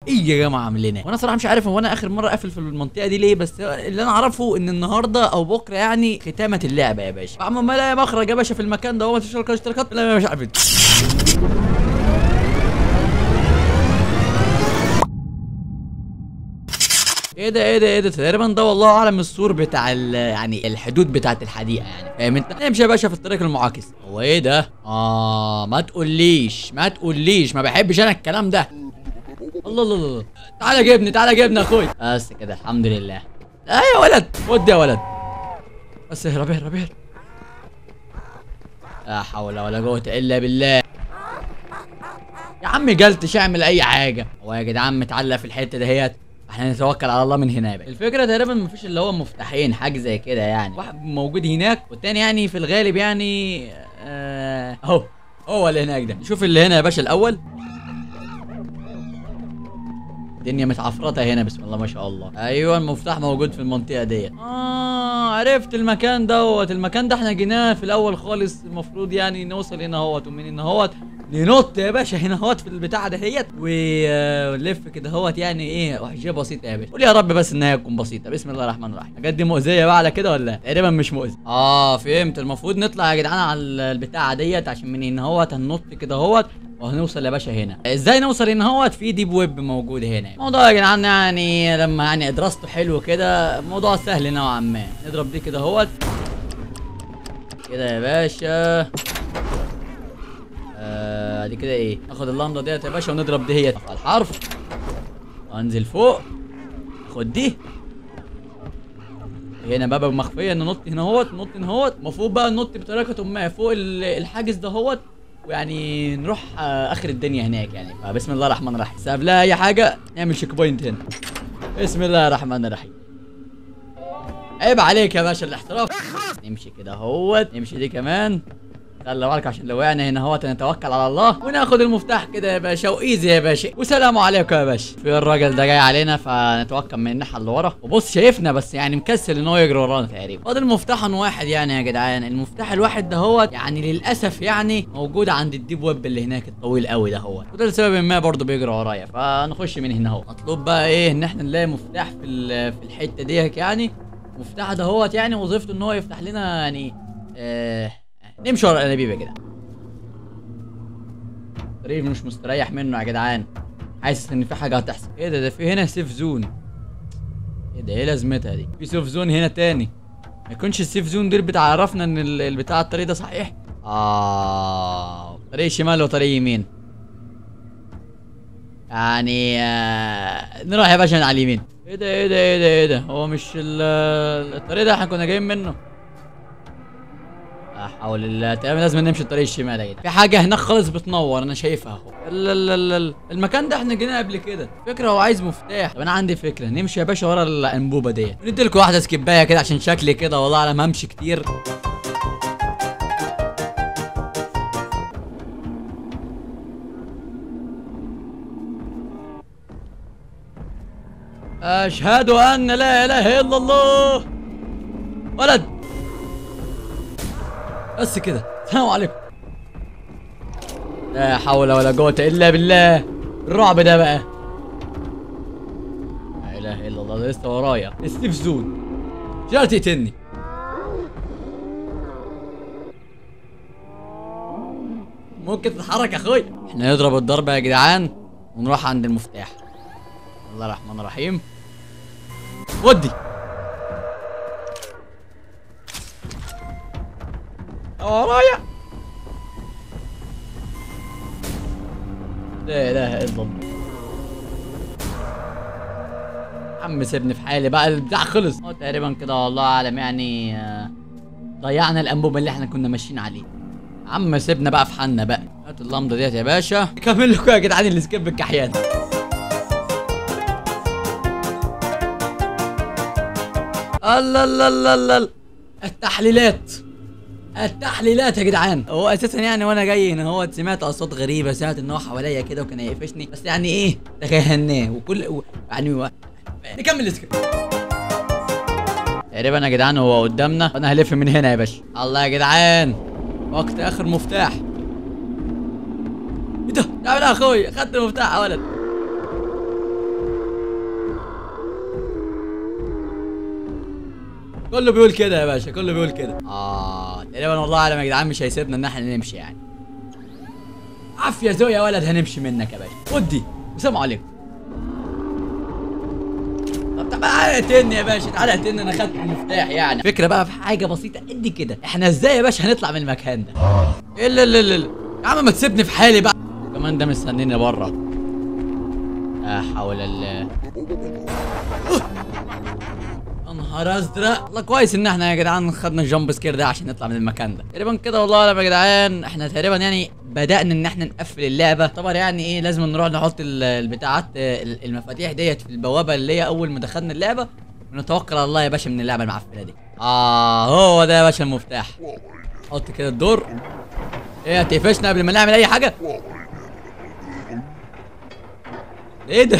ايه يا جماعه عاملينها؟ وانا صراحه مش عارف هو انا اخر مره قافل في المنطقه دي ليه، بس اللي انا اعرفه ان النهارده او بكره يعني ختامه اللعبه يا باشا. عم ما لا مخرج يا باشا في المكان ده، هو ما فيش اشتراكات، لا مش عارف. ايه ده تقريبا ده والله اعلم السور بتاع يعني الحدود بتاعت الحديقه يعني، فاهم انت؟ نمشي يا باشا في الطريق المعاكس. هو ايه ده؟ ما تقوليش ما بحبش انا الكلام ده. الله تعالى جبني يا اخوي. بس كده الحمد لله. يا ولد خد يا ولد. بس اهرب. لا حول ولا قوه الا بالله. يا عم جلتش اعمل اي حاجه. هو يا جدعان متعلق في الحته دهيت. احنا نتوكل على الله من هنا بقى. الفكره تقريبا مفيش اللي هو مفتاحين حاجه زي كده يعني، واحد موجود هناك والتاني يعني في الغالب يعني اهو هو اللي هناك ده. شوف اللي هنا يا باشا الاول. الدنيا متعفرطه هنا بسم الله ما شاء الله. ايوه المفتاح موجود في المنطقه ديت. عرفت المكان دوت. المكان ده احنا جيناه في الاول خالص، المفروض يعني نوصل هنا اهوت، ومن هنا اهوت ننط يا باشا هنا اهوت في البتاع دهيت ونلف كده اهوت. يعني ايه حاجه بسيطه يا باشا. قول يا رب بس انها تكون بسيطه. بسم الله الرحمن الرحيم. الحاجات دي مؤذيه بقى على كده ولا تقريبا مش مؤذيه؟ فهمت. المفروض نطلع يا جدعان على البتاعه ديت، عشان من هنا اهوت هننط كده اهوت وهنوصل يا باشا هنا. ازاي نوصل هنا اهوت؟ في ديب ويب موجود هنا. الموضوع يا جدعان يعني لما يعني درسته حلو كده الموضوع سهل نوعا ما. نضرب دي كده اهوت كده يا باشا. دي كده ايه؟ ناخد اللمضه ديت يا باشا ونضرب دهيت على الحرف وانزل فوق. خد دي هنا باب مخفيه. ننط هنا اهوت المفروض بقى ننط بطريقه ما فوق الحاجز دهوت، ويعني نروح اخر الدنيا هناك يعني. فبسم الله الرحمن الرحيم. بس قبلها اي حاجه نعمل شيك بوينت هنا. بسم الله الرحمن الرحيم. عيب عليك يا باشا الاحتراف. نمشي كده اهوت. نمشي دي كمان. خلي بالك عشان لو وقعنا هنا اهوت نتوكل على الله وناخد المفتاح كده يا باشا وايزي يا باشا. والسلام عليكم يا باشا. في الراجل ده جاي علينا فنتوكل من الناحيه اللي ورا. وبص شايفنا بس يعني مكسل ان هو يجري ورانا تقريبا. فاضل مفتاح واحد يعني يا جدعان. المفتاح الواحد ده هو يعني للاسف يعني موجود عند الديب ويب اللي هناك الطويل قوي ده هو، وده لسبب ما برضه بيجري ورايا. فنخش من هنا اهو. مطلوب بقى ايه؟ ان احنا نلاقي مفتاح في الحته ديت يعني. المفتاح ده هو يعني وظيفته ان هو يفتح لنا يعني نمشي ورا الانابيب يا جدعان. الطريق مش مستريح منه يا جدعان. حاسس ان في حاجه هتحصل. ايه ده في هنا سيف زون. ايه ده؟ ايه لازمتها دي؟ في سيف زون هنا تاني. ما يكونش السيف زون دي بتعرفنا ان البتاع الطريق ده صحيح. طريق شمال وطريق يمين يعني. نروح يا باشا على اليمين. ايه ده هو مش الطريق ده احنا كنا جايين منه؟ لا حول الله. تقريبا لازم نمشي الطريق الشمال يا جدع. في حاجه هناك خالص بتنور انا شايفها اهو. المكان ده احنا جينا قبل كده. فكره هو عايز مفتاح. طب انا عندي فكره. نمشي يا باشا ورا الانبوبه ديت. ندي لكم واحده سكيبايه كده عشان شكلي كده والله اعلم همشي كتير. اشهد ان لا اله الا الله. ولد بس كده. السلام عليكم. لا حول ولا قوة الا بالله. الرعب ده بقى. لا اله الا الله. ده لسه ورايا السيف زون. جاي تقتلني. ممكن تتحرك يا اخوي؟ احنا نضرب الضربة يا جدعان ونروح عند المفتاح. بسم الله الرحمن الرحيم. ودي ورايا. لا اله الا الله. عم سيبني في حالي بقى. البتاع خلص تقريبا كده والله اعلم يعني. ضيعنا الانبوبه اللي احنا كنا ماشيين عليه. عم سيبنا بقى في حالنا بقى. هات اللمضه ديت يا باشا. كمل لكم يا جدعان السكيب الكحيان. الله التحليلات يا جدعان. هو اساسا يعني وانا جاي هنا هو سمعت اصوات غريبه. سمعت ان هو حواليا كده وكان هيقفشني، بس يعني ايه تجاهلناه يعني نكمل السكيب. تقريبا يا جدعان هو قدامنا وانا هلف من هنا يا باشا. الله يا جدعان وقت اخر مفتاح. ايه ده؟ تعمل ايه يا اخويا؟ خدت المفتاح يا ولد. كله بيقول كده يا باشا، كله بيقول كده. تقريبا والله اعلم يا جدعان مش هيسيبنا ان احنا نمشي يعني. عافيه ذوق يا ولد، هنمشي منك يا باشا. ودي والسلام عليكم. طب تعالى اقتلني يا باشا، تعالى اقتلني، انا خدت المفتاح يعني. فكره بقى في حاجه بسيطه قد كده، احنا ازاي يا باشا هنطلع من المكان ده؟ الا يا عم ما تسيبني في حالي بقى. كمان ده مستنيني بره. لا حول الله. يا نهار ازرق. والله كويس ان احنا يا جدعان خدنا الجامب سكير ده عشان نطلع من المكان ده. تقريبا كده والله يا جدعان احنا تقريبا يعني بدأنا ان احنا نقفل اللعبه. طبعا يعني ايه لازم نروح نحط البتاعات المفاتيح ديت في البوابه اللي هي اول ما دخلنا اللعبه، ونتوكل على الله يا باشا من اللعبه المعفنه دي. هو ده يا باشا المفتاح. حط كده الدور. ايه هتقفشنا قبل ما نعمل اي حاجه؟ ايه ده؟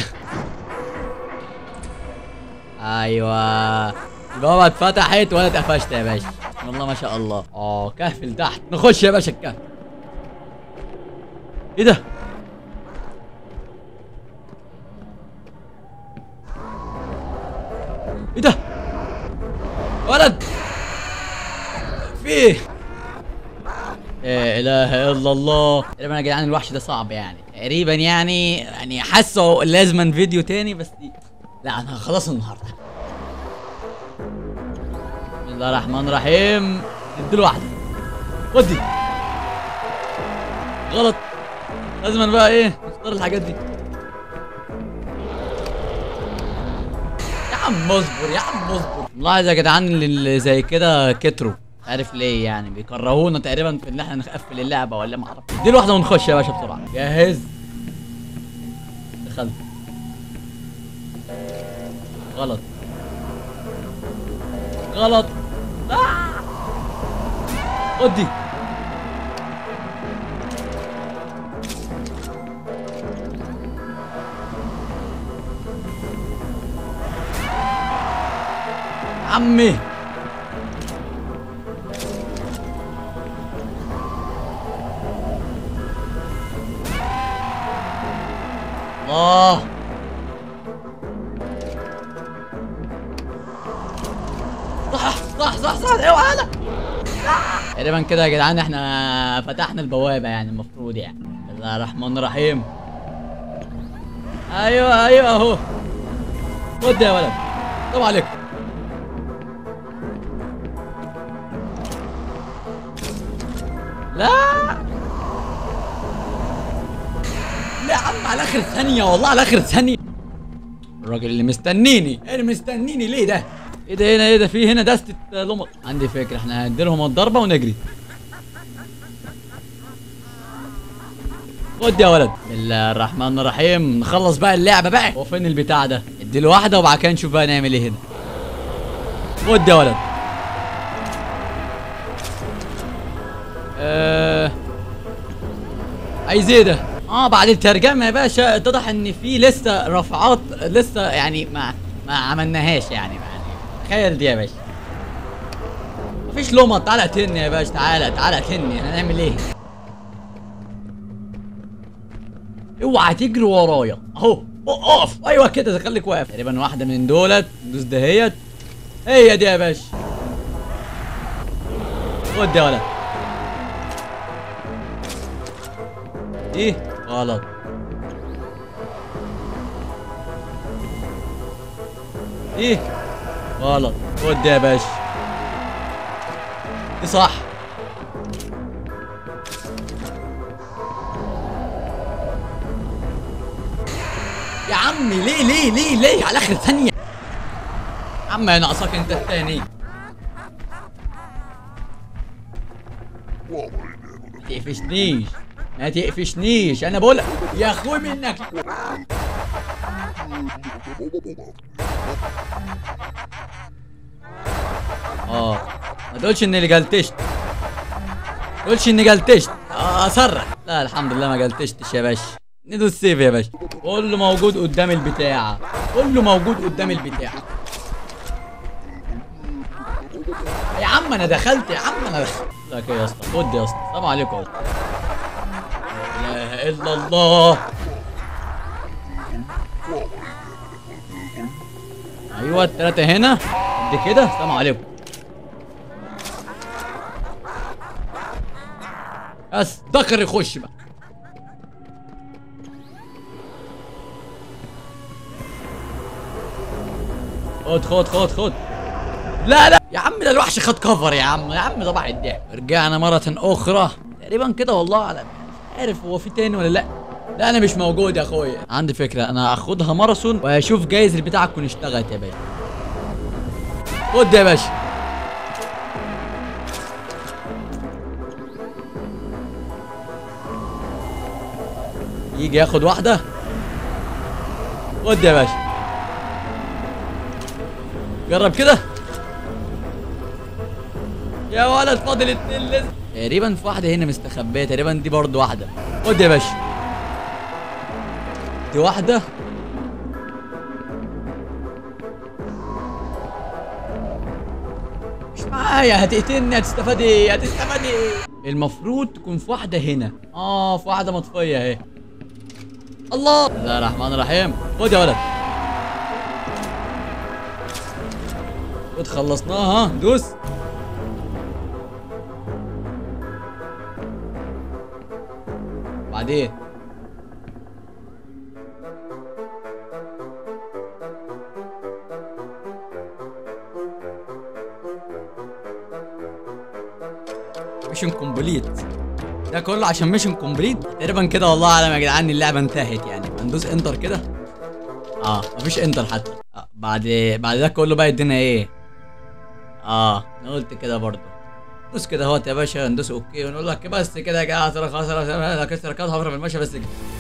ايوه البوابه اتفتحت وانا اتقفشت يا باشا. والله ما شاء الله. كهف لتحت، نخش يا باشا الكهف. ايه ده؟ ايه ده؟ ولد في ايه؟ لا اله الا الله. تقريبا يا جدعان الوحش ده صعب يعني، تقريبا يعني حاسه لازما فيديو تاني بس دي. لا انا خلاص النهارده. بسم الله الرحمن الرحيم. اديله واحده. ودي غلط. لازما بقى ايه نختار الحاجات دي. يا عم اصبر يا عم اصبر. ملاحظ يا جدعان اللي زي كده كتروا، عارف ليه يعني؟ بيكرهونا تقريبا في ان احنا نقفل اللعبه ولا ما اعرف. اديله واحده ونخش يا باشا بسرعه. جاهز؟ دخلت. غلط غلط. ودي عمي. الله. صح اوعى. لا تقريبا كده يا جدعان احنا فتحنا البوابه يعني المفروض يعني. بسم الله الرحمن الرحيم. ايوه اهو. خد يا ولد. طب عليكم. لا يا عم على اخر ثانيه، والله على اخر ثانيه. الراجل اللي مستنيني ليه ده؟ ايه ده هنا؟ ايه ده؟ في هنا دستة لمط. عندي فكرة، احنا هنديلهم الضربة ونجري. خد يا ولد. بسم الله الرحمن الرحيم. نخلص بقى اللعبة بقى. هو فين البتاع ده؟ اديله واحدة وبعد كده نشوف بقى نعمل ايه هنا. خد يا ولد. عايز ايه ده؟ بعد الترجمة يا باشا اتضح ان في لسه رفعات لسه يعني ما عملناهاش يعني. تخيل دي يا باشا. مفيش لمط. تعالى اقتلني يا باشا. تعالى اقتلني. هنعمل ايه؟ اوعى تجري ورايا اهو. اقف. ايوه كده خليك واقف. تقريبا واحده من دولت ندوس دهيت. هي دي يا باشا. خد يا ولد. دي غلط. دي غلط. خد يا باشا. دي صح. يا عمي ليه على اخر ثانية؟ يا عم يا ناقصك انت الثاني. ما تقفشنيش انا بقولك يا اخوي منك. ما تقولش اني جلتشت. اصرح. لا الحمد لله ما جلتشتش يا باشا. ندوس سيف يا باشا. كله موجود قدام البتاع. يا عم انا دخلت. لك ايه يا اسطى؟ خد يا اسطى. السلام عليكم يا اسطى. لا اله الا الله. ايوه الثلاثه هنا قد كده. السلام عليكم. بس دكر يخش بقى. خد. لا لا يا عم، ده الوحش خد كفر يا عم، يا عم صباح الضحك. رجعنا مرة أخرى تقريبا كده والله أعلم، مش عارف هو في تاني ولا لا. لا أنا مش موجود يا أخويا. عندي فكرة، أنا هاخدها ماراثون وهشوف جايز البتاعة تكون اشتغلت يا باشا. خد يا باشا. يجي ياخد واحدة. خد يا باشا. جرب كده يا ولد، فاضل 2 لسه تقريبا. في واحدة هنا مستخبية تقريبا، دي برضه واحدة. خد يا باشا. دي واحدة. مش معايا، هتقتلني. هتستفاد ايه؟ المفروض تكون في واحدة هنا. في واحدة مطفية اهي. الله، بسم الله الرحمن الرحيم. خد يا ولد. خد، خلصناها. دوس. بعدين ميشن كومبليت. ده كله عشان ميشن كومبليت تقريبا كده. والله اعلم يا جدعان، اللعبه انتهت يعني. هندوس انتر كده. مفيش انتر حتى. بعد ده كله بقى يدينا ايه؟ انا قلت كده برضه. دوس كده اهوت يا باشا، ندوس اوكي ونقول لك بس كده يا جماعه. خلاص كسر كده، هفرق في المشي بس كده.